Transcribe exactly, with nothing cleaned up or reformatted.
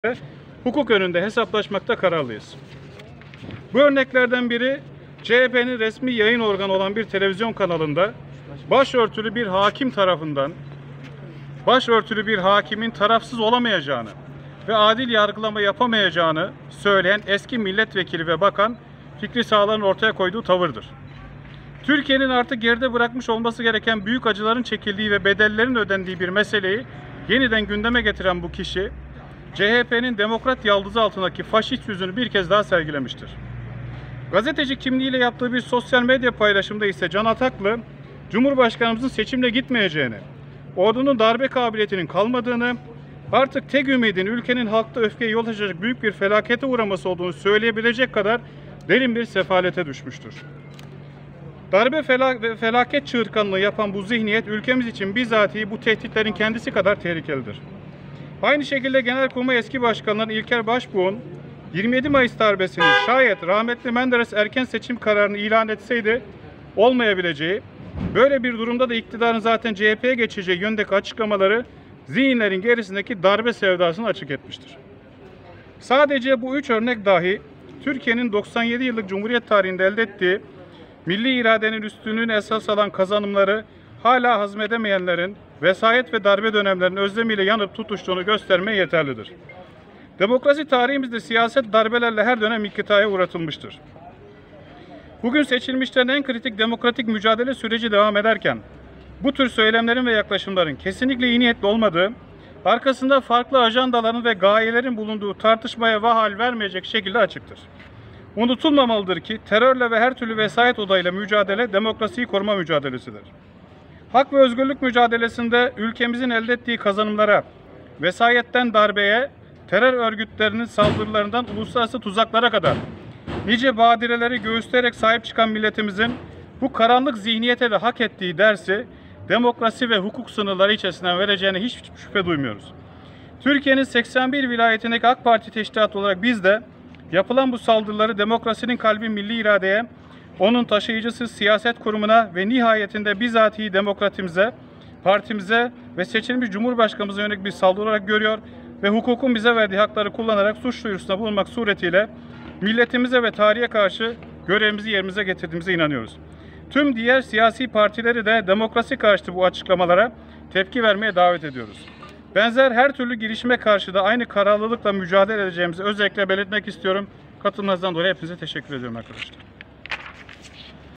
hukuk önünde hesaplaşmakta kararlıyız. Bu örneklerden biri C H P'nin resmi yayın organı olan bir televizyon kanalında başörtülü bir hakim tarafından başörtülü bir hakimin tarafsız olamayacağını ve adil yargılama yapamayacağını söyleyen eski milletvekili ve bakan Fikri Sağlar'ın ortaya koyduğu tavırdır. Türkiye'nin artık geride bırakmış olması gereken büyük acıların çekildiği ve bedellerin ödendiği bir meseleyi yeniden gündeme getiren bu kişi, C H P'nin demokrat yaldızı altındaki faşist yüzünü bir kez daha sergilemiştir. Gazeteci kimliğiyle yaptığı bir sosyal medya paylaşımda ise Can Ataklı, Cumhurbaşkanımızın seçimle gitmeyeceğini, ordunun darbe kabiliyetinin kalmadığını, artık tek ümidin ülkenin halkta öfkeye yol açacak büyük bir felakete uğraması olduğunu söyleyebilecek kadar derin bir sefalete düşmüştür. Darbe ve felaket çığırtkanlığı yapan bu zihniyet ülkemiz için bizatihi bu tehditlerin kendisi kadar tehlikelidir. Aynı şekilde Genelkurmay eski başkanları İlker Başbuğ'un yirmi yedi Mayıs darbesini şayet rahmetli Menderes erken seçim kararını ilan etseydi olmayabileceği, böyle bir durumda da iktidarın zaten C H P'ye geçeceği yöndeki açıklamaları zihinlerin gerisindeki darbe sevdasını açık etmiştir. Sadece bu üç örnek dahi Türkiye'nin doksan yedi yıllık Cumhuriyet tarihinde elde ettiği milli iradenin üstünlüğünü esas alan kazanımları hala hazmedemeyenlerin vesayet ve darbe dönemlerinin özlemiyle yanıp tutuştuğunu göstermeye yeterlidir. Demokrasi tarihimizde siyaset darbelerle her dönem iktidara uğratılmıştır. Bugün seçilmişlerin en kritik demokratik mücadele süreci devam ederken, bu tür söylemlerin ve yaklaşımların kesinlikle iyi niyetli olmadığı, arkasında farklı ajandaların ve gayelerin bulunduğu tartışmaya vahal vermeyecek şekilde açıktır. Unutulmamalıdır ki terörle ve her türlü vesayet odağıyla mücadele demokrasiyi koruma mücadelesidir. Hak ve özgürlük mücadelesinde ülkemizin elde ettiği kazanımlara, vesayetten darbeye, terör örgütlerinin saldırılarından uluslararası tuzaklara kadar nice badireleri göğüsleyerek sahip çıkan milletimizin bu karanlık zihniyete de hak ettiği dersi demokrasi ve hukuk sınırları içerisinden vereceğine hiç şüphe duymuyoruz. Türkiye'nin seksen bir vilayetindeki AK Parti teşkilatı olarak biz de yapılan bu saldırıları demokrasinin kalbi milli iradeye, onun taşıyıcısı siyaset kurumuna ve nihayetinde bizatihi demokratimize, partimize ve seçilmiş Cumhurbaşkanımıza yönelik bir saldırı olarak görüyor ve hukukun bize verdiği hakları kullanarak suç duyurusunda bulunmak suretiyle milletimize ve tarihe karşı görevimizi yerimize getirdiğimize inanıyoruz. Tüm diğer siyasi partileri de demokrasi karşıtı bu açıklamalara tepki vermeye davet ediyoruz. Benzer her türlü girişime karşı da aynı kararlılıkla mücadele edeceğimizi özellikle belirtmek istiyorum. Katılımınızdan dolayı hepinize teşekkür ediyorum arkadaşlar.